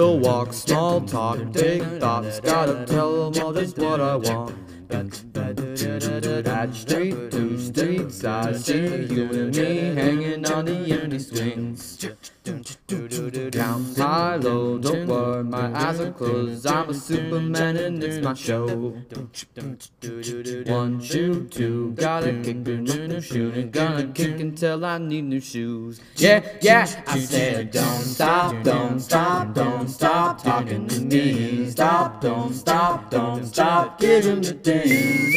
little walk, small talk, big thoughts. Gotta tell them all just what I want. That street to streets, I see you and me hanging on the empty swings. Count high, low, don't worry, my eyes are closed. I'm a Superman and it's my show. 1, shoot, 2, gotta kick the new shooting. Gonna kick until I need new shoes. Yeah, yeah, I said don't stop, don't stop, don't stop talking to me. Stop, don't stop, don't stop giving me things.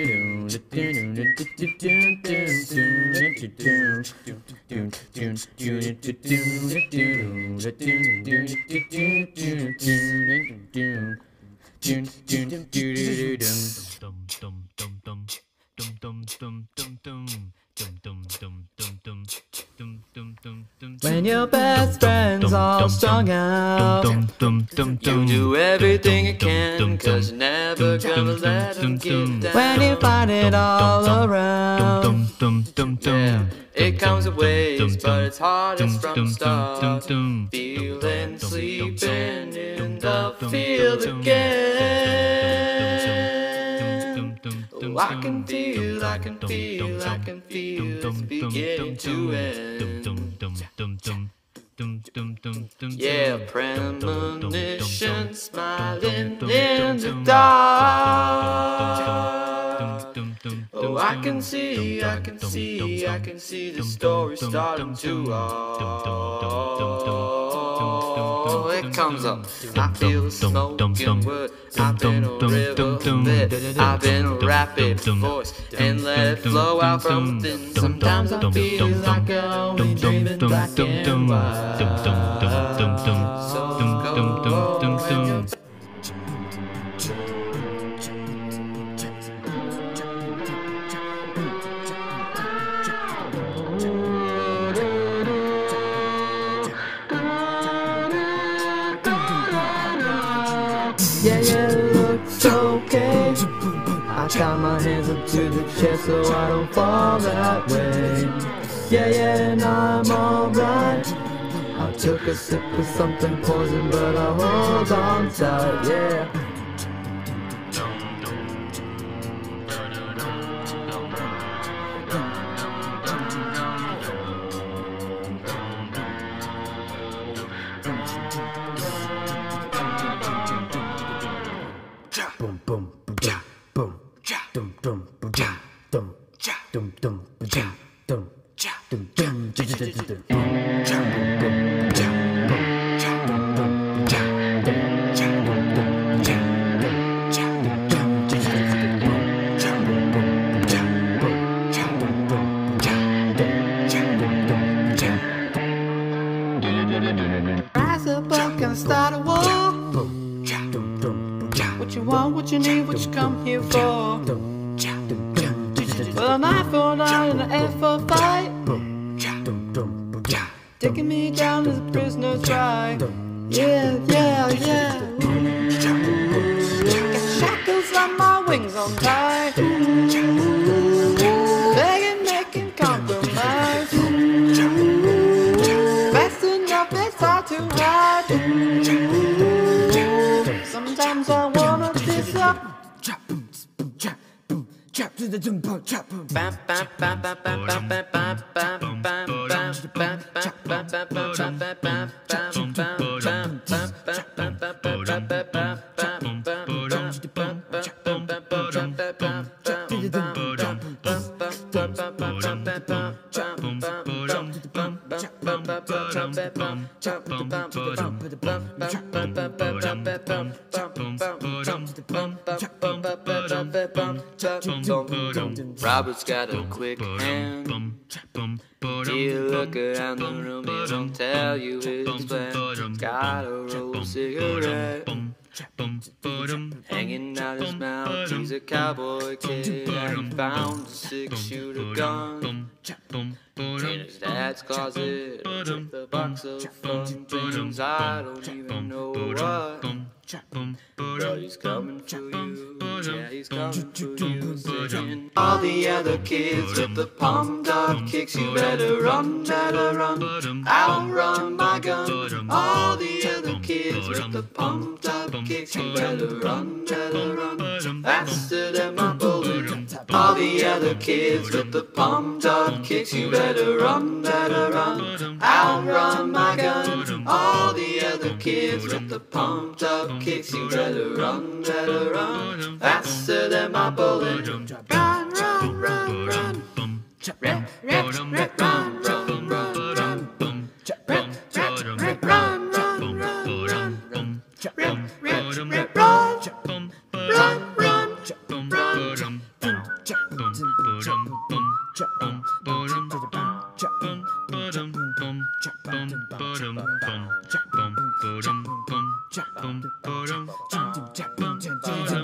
When your best friend's all strung out, you do everything you can, 'cause you're never gonna let them get down. When you find it all around, yeah, it comes in waves, but it's hardest from the start. Feeling, sleeping in the field again. Oh, I can feel, I can feel, I can feel it's beginning to end. Yeah, premonition smiling in the dark. Oh, I can see, I can see, I can see the story starting to it comes up, I feel the smoking word. I've been a river bed, I've been a rapid voice, and let it flow out from within. Sometimes I feel like I'm only dreaming black and white. So go and yeah, yeah, it looks okay. I got my hands up to the chest so I don't fall that way. Yeah, yeah, and I'm alright. I took a sip of something poison, but I hold on tight, yeah. Boom, boom, boom, boom, dum, dum, boom, dum, dum, dum, dum, dum, dum, dum, rise up, gonna start a war. What you want, what you need, what you come here for? Well, an eye for an eye and an F for fight. Taking me down as a prisoner's right. Yeah, yeah, yeah. Got shackles on my wings on tight. Begging, making compromise. Fast enough, it's hard to hide. Sometimes I wanna disappear. Robert's got a quick hand. He'll look around the room, he won't tell you his plan. Got a rolled cigarette hanging out his mouth. He's a cowboy kid and he found a 6-shooter gun in his dad's closet with a box of fun things. I don't even know what, but he's coming for you. Yeah, he's coming for you. Singing all the other kids with the pumped up kicks. You better run, better run. I'll run my gun. All the other kids kids with the pumped up kicks. You better run, faster than my bullet. All the other kids with the pumped up kicks. You better run, outrun my gun. All the other kids with the pumped up kicks. You better run, faster than my bullet. Run, run, run, run. Run, run, run, run, run, run, run. Run, run, run, run, run. Run, run, run, run, run.